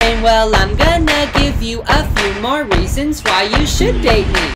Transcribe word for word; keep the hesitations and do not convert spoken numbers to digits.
Well, I'm gonna give you a few more reasons why you should date me.